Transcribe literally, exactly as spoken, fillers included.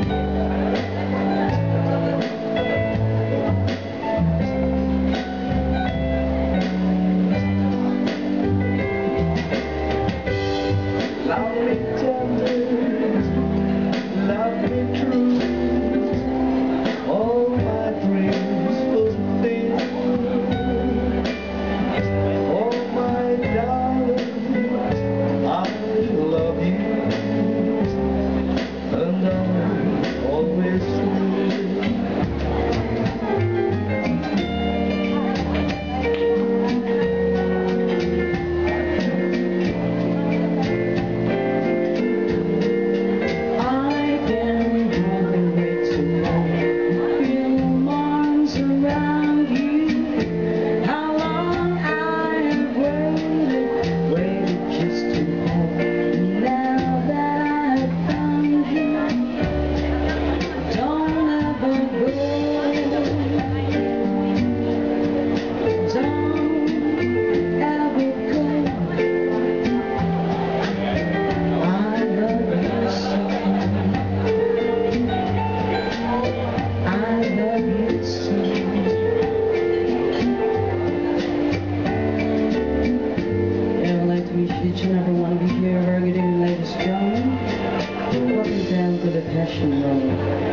Each and every one of you here are getting the latest gentlemen. Welcome down to the Passion Road.